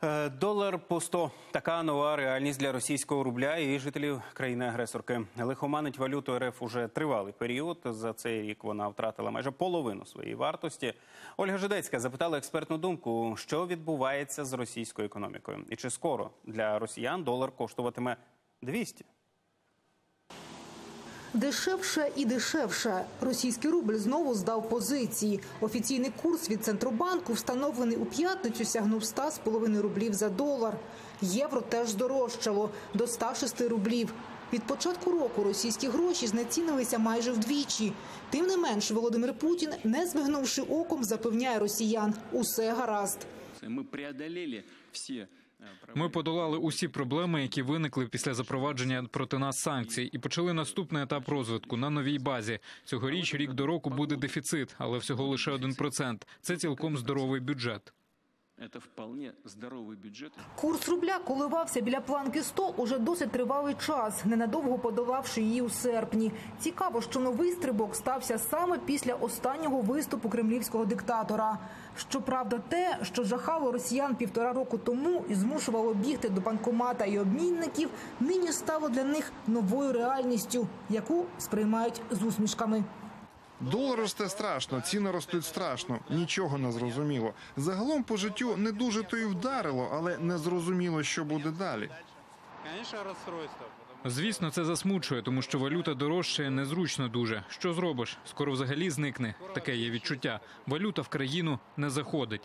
Долар по 100 – така нова реальність для російського рубля і жителів країни-агресорки. Лихоманить валюту РФ уже тривалий період. За цей рік вона втратила майже половину своєї вартості. Ольга Жидецька запитала експертну думку, що відбувається з російською економікою. І чи скоро для росіян долар коштуватиме 200? Дешевше і дешевше. Російський рубль знову здав позиції. Офіційний курс від Центробанку, встановлений у п'ятницю, сягнув 100,5 рублів за долар. Євро теж здорожчало – до 106 рублів. Від початку року російські гроші знецінилися майже вдвічі. Тим не менш, Володимир Путін, не звигнувши оком, запевняє росіян – усе гаразд. Ми подолали усі проблеми, які виникли після запровадження проти нас санкцій, і почали наступний етап розвитку на новій базі. Цьогоріч рік до року буде дефіцит, але всього лише 1%. Це цілком здоровий бюджет. Курс рубля коливався біля планки 100 уже досить тривалий час, ненадовго подолавши її у серпні. Цікаво, що новий стрибок стався саме після останнього виступу кремлівського диктатора. Щоправда, те, що жахало росіян 1,5 року тому і змушувало бігти до банкомата і обмінників, нині стало для них новою реальністю, яку сприймають з усмішками. Долар росте страшно, ціни ростуть страшно, нічого не зрозуміло. Загалом по життю не дуже то й вдарило, але не зрозуміло, що буде далі. Звісно, це засмучує, тому що валюта дорожчає незручно дуже. Що зробиш? Скоро взагалі зникне. Таке є відчуття. Валюта в країну не заходить.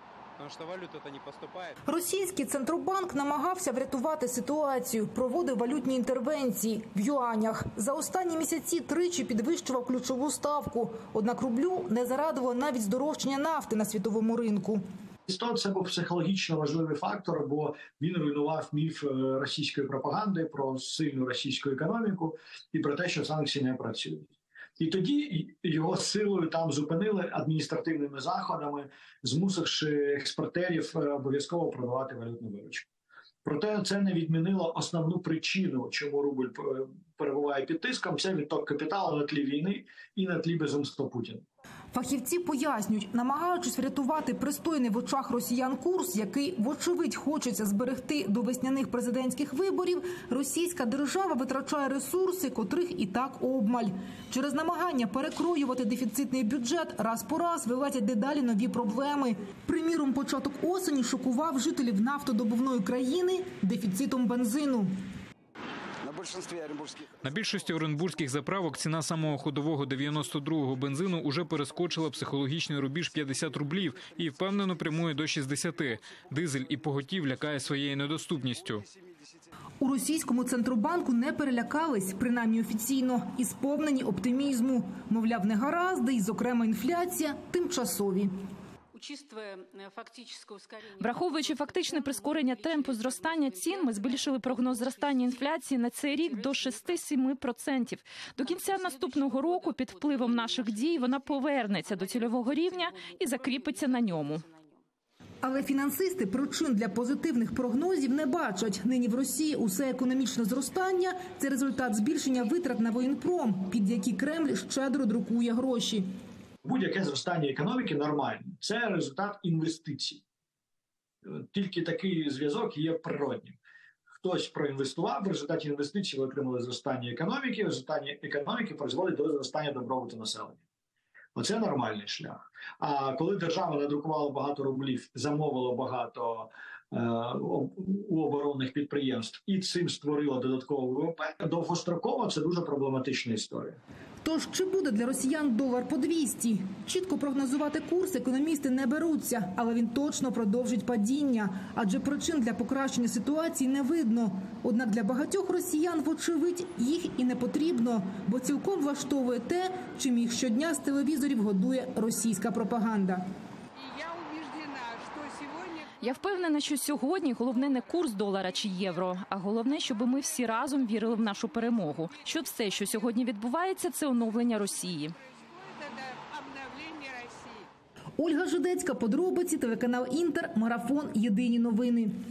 Російський Центробанк намагався врятувати ситуацію, проводив валютні інтервенції в юанях. За останні місяці тричі підвищував ключову ставку. Однак рублю не зарадило навіть здорожчання нафти на світовому ринку. Це був психологічно важливий фактор, бо він руйнував міф російської пропаганди про сильну російську економіку і про те, що санкції не працюють. І тоді його силою там зупинили адміністративними заходами, змусивши експортерів обов'язково продавати валютну виручку. Проте це не відмінило основну причину, чому рубль перебуває під тиском – це відток капіталу на тлі війни і на тлі безумства Путіна. Фахівці пояснюють, намагаючись врятувати пристойний в очах росіян курс, який, вочевидь, хочеться зберегти до весняних президентських виборів, російська держава витрачає ресурси, котрих і так обмаль. Через намагання перекроювати дефіцитний бюджет раз по раз вилазять дедалі нові проблеми. Приміром, початок осені шокував жителів нафтодобувної країни дефіцитом бензину. На більшості оренбурзьких заправок ціна самого ходового 92-го бензину уже перескочила психологічний рубіж 50 рублів і впевнено прямує до 60. Дизель і поготів лякає своєю недоступністю. У російському Центробанку не перелякались, принаймні офіційно, і сповнені оптимізму. Мовляв, негаразди і, зокрема, інфляція тимчасові. Враховуючи фактичне прискорення темпу зростання цін, ми збільшили прогноз зростання інфляції на цей рік до 6-7%. До кінця наступного року під впливом наших дій вона повернеться до цільового рівня і закріпиться на ньому. Але фінансисти причин для позитивних прогнозів не бачать. Нині в Росії усе економічне зростання – це результат збільшення витрат на воєнпром, під які Кремль щедро друкує гроші. Будь-яке зростання економіки нормальне. Це результат інвестицій. Тільки такий зв'язок є природнім. Хтось проінвестував, в результаті інвестицій ви отримали зростання економіки, зростання економіки призводить до зростання добробуту населення. Оце нормальний шлях. А коли держава надрукувала багато рублів, замовила багато у оборонних підприємств і цим створила додаткове ВВП, довгостроково це дуже проблематична історія. Тож, чи буде для росіян долар по 200? Чітко прогнозувати курс економісти не беруться, але він точно продовжить падіння, адже причин для покращення ситуації не видно. Однак для багатьох росіян, вочевидь, їх і не потрібно, бо цілком влаштовує те, чим їх щодня з телевізорів годує російська пропаганда. Я впевнена, що сьогодні головне не курс долара чи євро, а головне, щоб ми всі разом вірили в нашу перемогу. Що все, що сьогодні відбувається, це оновлення Росії. Ольга Жидецька, подробиці, телеканал Інтер, Марафон, Єдині новини.